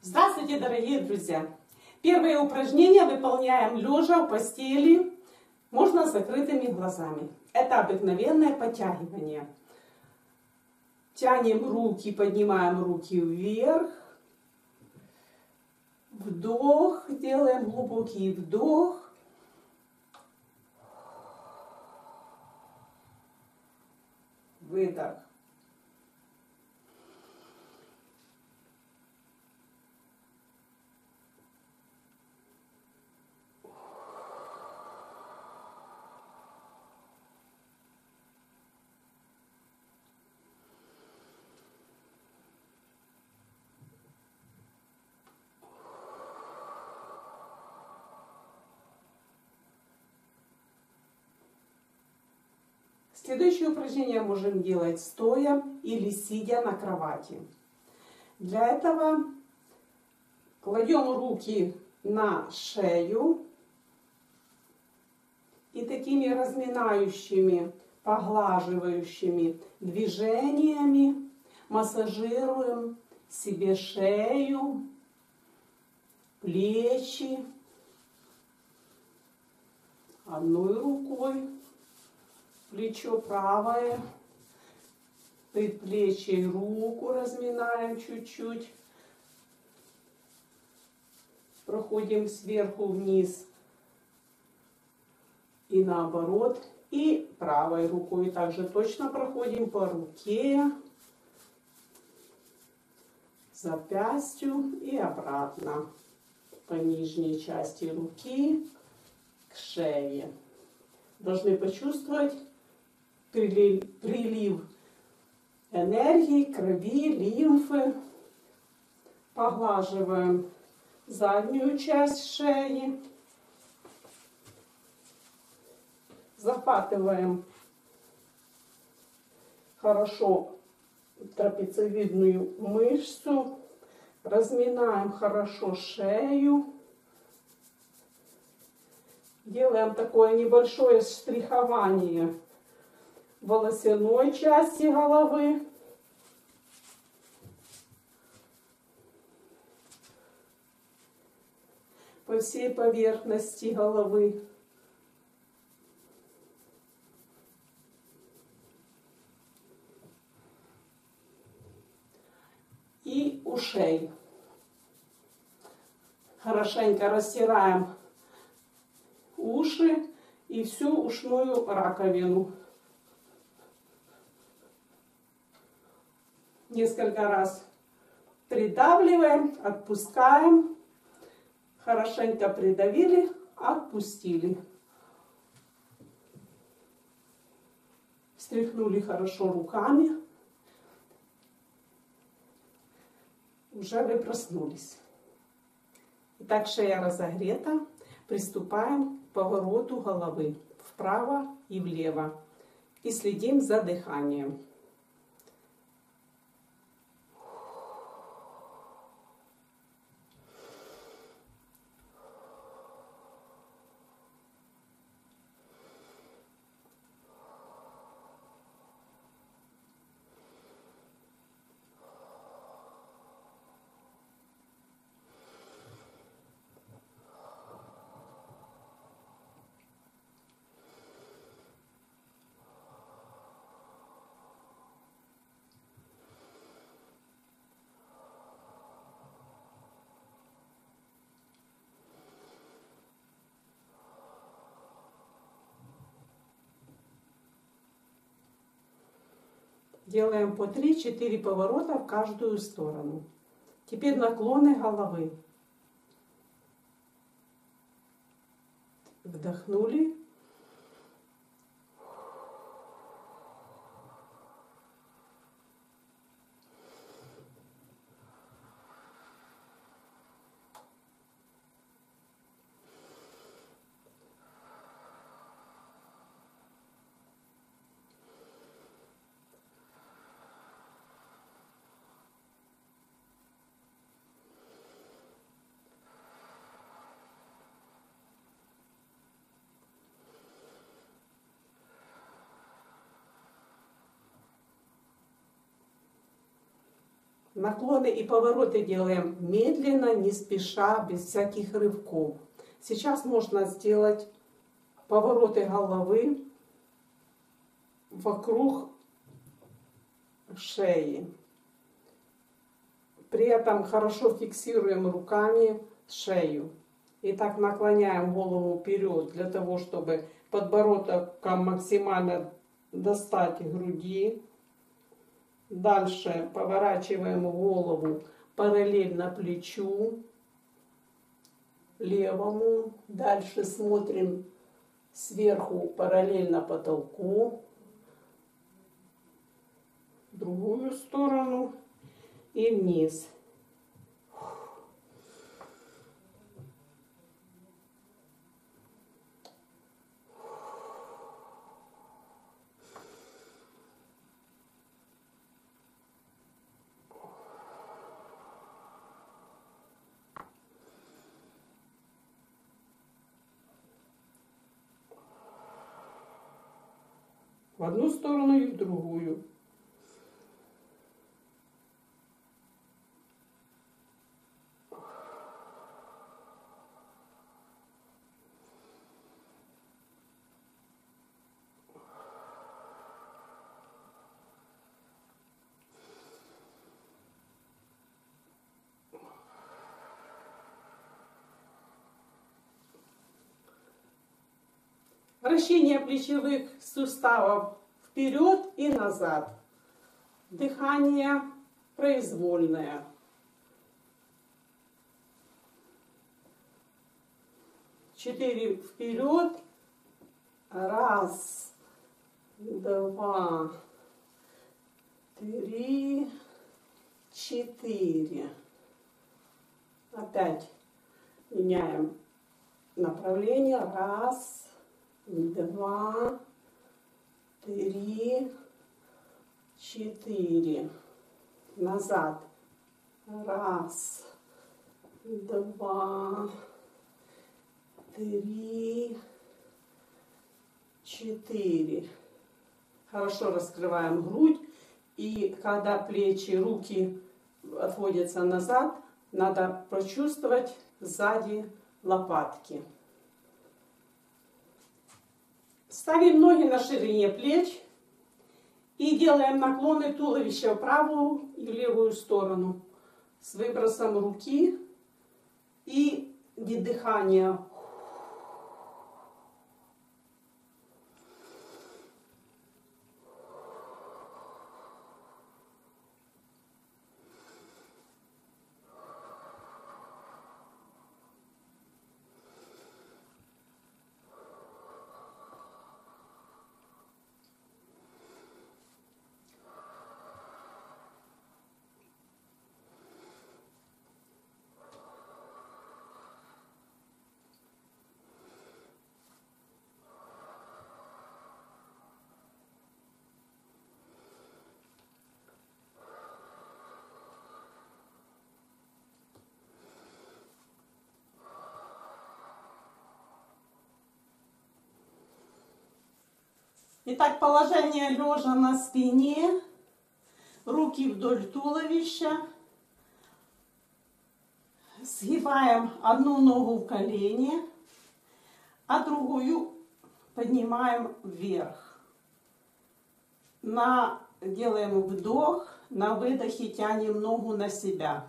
Здравствуйте, дорогие друзья! Первое упражнение выполняем лежа в постели, можно с закрытыми глазами. Это обыкновенное подтягивание. Тянем руки, поднимаем руки вверх. Вдох, делаем глубокий вдох. Выдох. Следующее упражнение можем делать стоя или сидя на кровати. Для этого кладем руки на шею и такими разминающими, поглаживающими движениями массажируем себе шею, плечи одной рукой. Плечо правое, предплечье, руку разминаем чуть-чуть. Проходим сверху вниз и наоборот. И правой рукой также точно проходим по руке, запястью и обратно по нижней части руки к шее. Должны почувствовать прилив энергии, крови, лимфы. Поглаживаем заднюю часть шеи. Захватываем хорошо трапециевидную мышцу. Разминаем хорошо шею. Делаем такое небольшое штрихование волосяной части головы. По всей поверхности головы. И ушей. Хорошенько растираем уши и всю ушную раковину. Несколько раз придавливаем, отпускаем. Хорошенько придавили, отпустили. Встряхнули хорошо руками. Уже вы проснулись. Итак, шея разогрета. Приступаем к повороту головы вправо и влево. И следим за дыханием. Делаем по 3-4 поворота в каждую сторону. Теперь наклоны головы. Вдохнули. Наклоны и повороты делаем медленно, не спеша, без всяких рывков. Сейчас можно сделать повороты головы вокруг шеи. При этом хорошо фиксируем руками шею. И так наклоняем голову вперед для того, чтобы подбородком максимально достать груди. Дальше поворачиваем голову параллельно плечу левому. Дальше смотрим сверху параллельно потолку. В другую сторону и вниз. В одну сторону и в другую. Вращение плечевых суставов вперед и назад. Дыхание произвольное. Четыре вперед. Раз, два, три, четыре. Опять меняем направление. Раз, два, три, четыре. Назад. Раз, два, три, четыре. Хорошо раскрываем грудь. И когда плечи, руки отводятся назад, надо прочувствовать сзади лопатки. Ставим ноги на ширине плеч и делаем наклоны туловища в правую и в левую сторону с выбросом руки и дыхания. Итак, положение лежа на спине, руки вдоль туловища. Сгибаем одну ногу в колени, а другую поднимаем вверх. Делаем вдох, на выдохе тянем ногу на себя.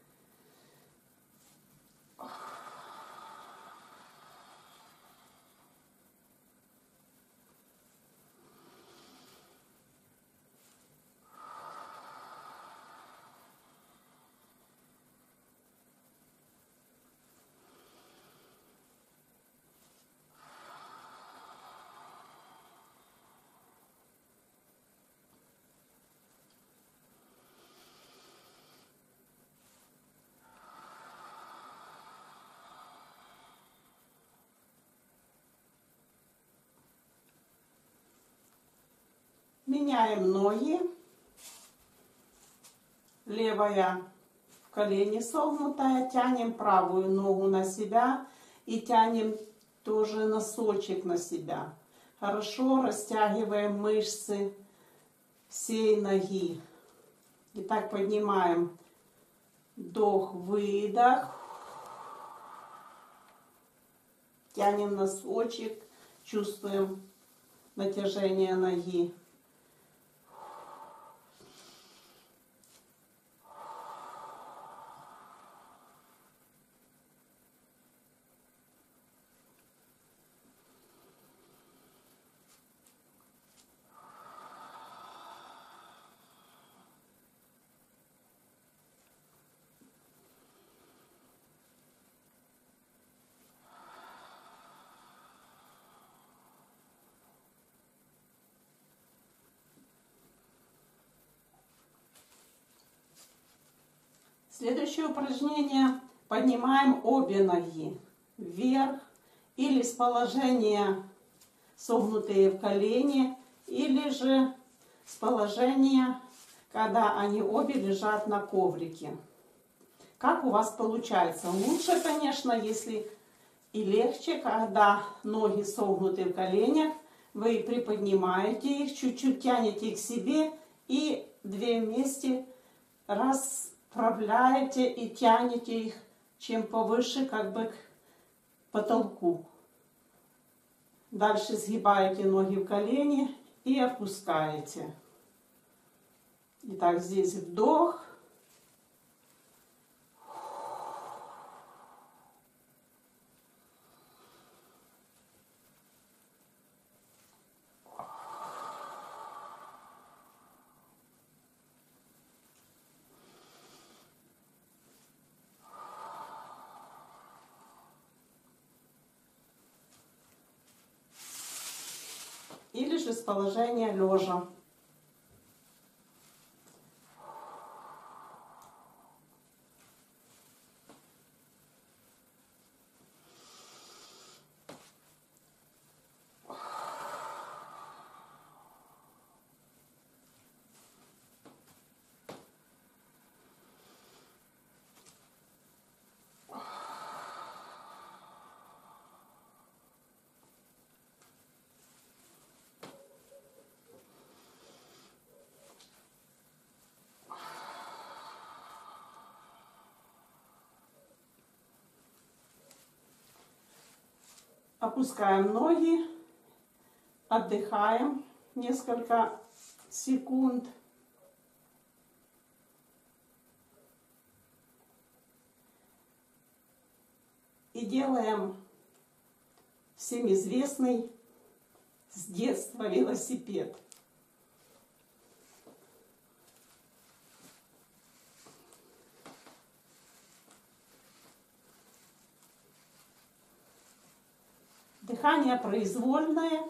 Меняем ноги. Левая в колени согнутая. Тянем правую ногу на себя и тянем тоже носочек на себя. Хорошо растягиваем мышцы всей ноги. Итак, поднимаем. Вдох, выдох. Тянем носочек, чувствуем натяжение ноги. Следующее упражнение. Поднимаем обе ноги вверх или с положения согнутые в колени, или же с положения, когда они обе лежат на коврике. Как у вас получается? Лучше, конечно, если и легче, когда ноги согнуты в коленях, вы приподнимаете их, чуть-чуть тянете их к себе и две вместе расправляете и тянете их чем повыше, как бы к потолку. Дальше сгибаете ноги в колени и опускаете. Итак, здесь вдох. Или же с положения лежа. Опускаем ноги, отдыхаем несколько секунд. И делаем всем известный с детства велосипед. Дыхание произвольное.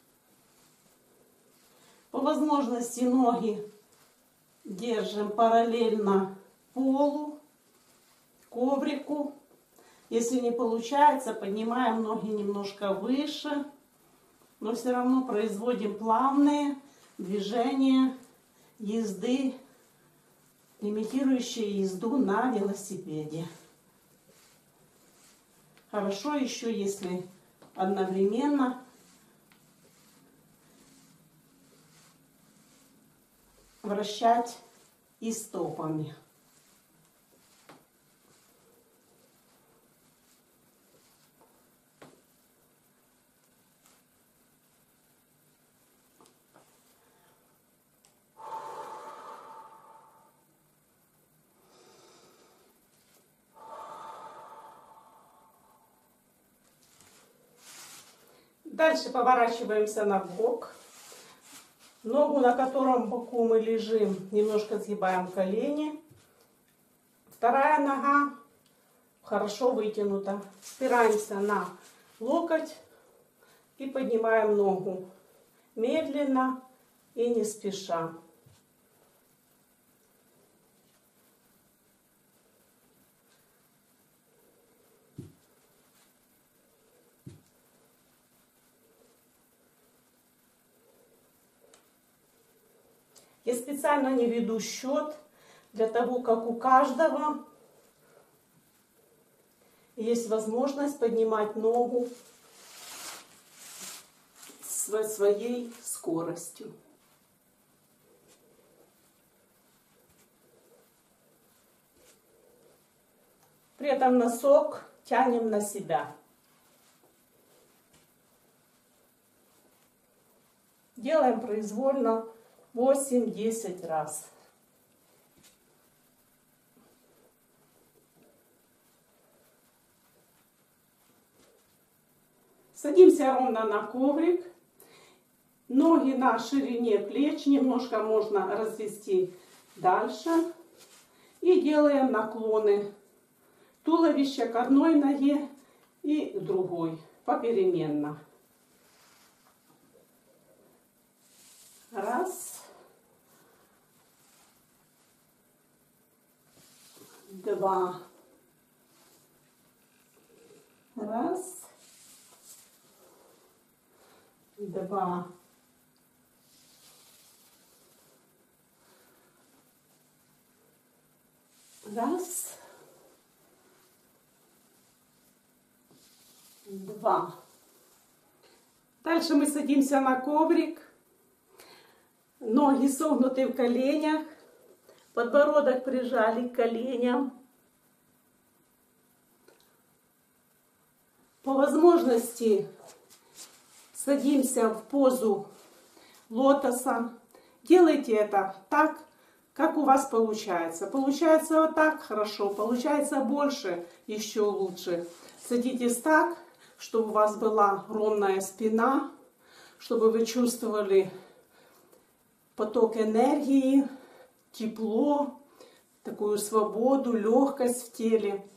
По возможности ноги держим параллельно полу, коврику. Если не получается, поднимаем ноги немножко выше, но все равно производим плавные движения езды, имитирующие езду на велосипеде. Хорошо еще, если одновременно вращать и стопами. Дальше поворачиваемся на бок. Ногу, на котором боку мы лежим, немножко сгибаем колени. Вторая нога хорошо вытянута. Спираемся на локоть и поднимаем ногу медленно и не спеша. Я специально не веду счет для того, как у каждого есть возможность поднимать ногу своей скоростью. При этом носок тянем на себя. Делаем произвольно 8-10 раз. Садимся ровно на коврик. Ноги на ширине плеч. Немножко можно развести дальше. И делаем наклоны туловища к одной ноге и к другой. Попеременно. Раз. Два. Раз. Два. Раз. Два. Дальше мы садимся на коврик. Ноги согнуты в коленях. Подбородок прижали к коленям. По возможности садимся в позу лотоса. Делайте это так, как у вас получается. Получается вот так хорошо, получается больше, еще лучше. Садитесь так, чтобы у вас была ровная спина, чтобы вы чувствовали поток энергии, тепло, такую свободу, легкость в теле.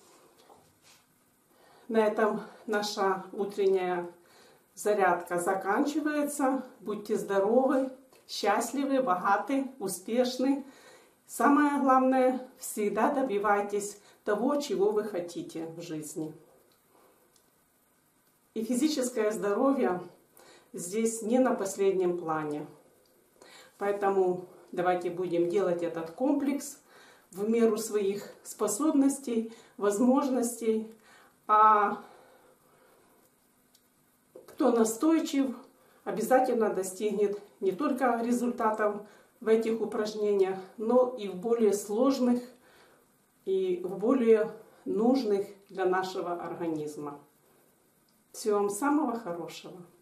На этом наша утренняя зарядка заканчивается. Будьте здоровы, счастливы, богаты, успешны. Самое главное, всегда добивайтесь того, чего вы хотите в жизни. И физическое здоровье здесь не на последнем плане. Поэтому давайте будем делать этот комплекс в меру своих способностей, возможностей. А кто настойчив, обязательно достигнет не только результатов в этих упражнениях, но и в более сложных и в более нужных для нашего организма. Всего вам самого хорошего!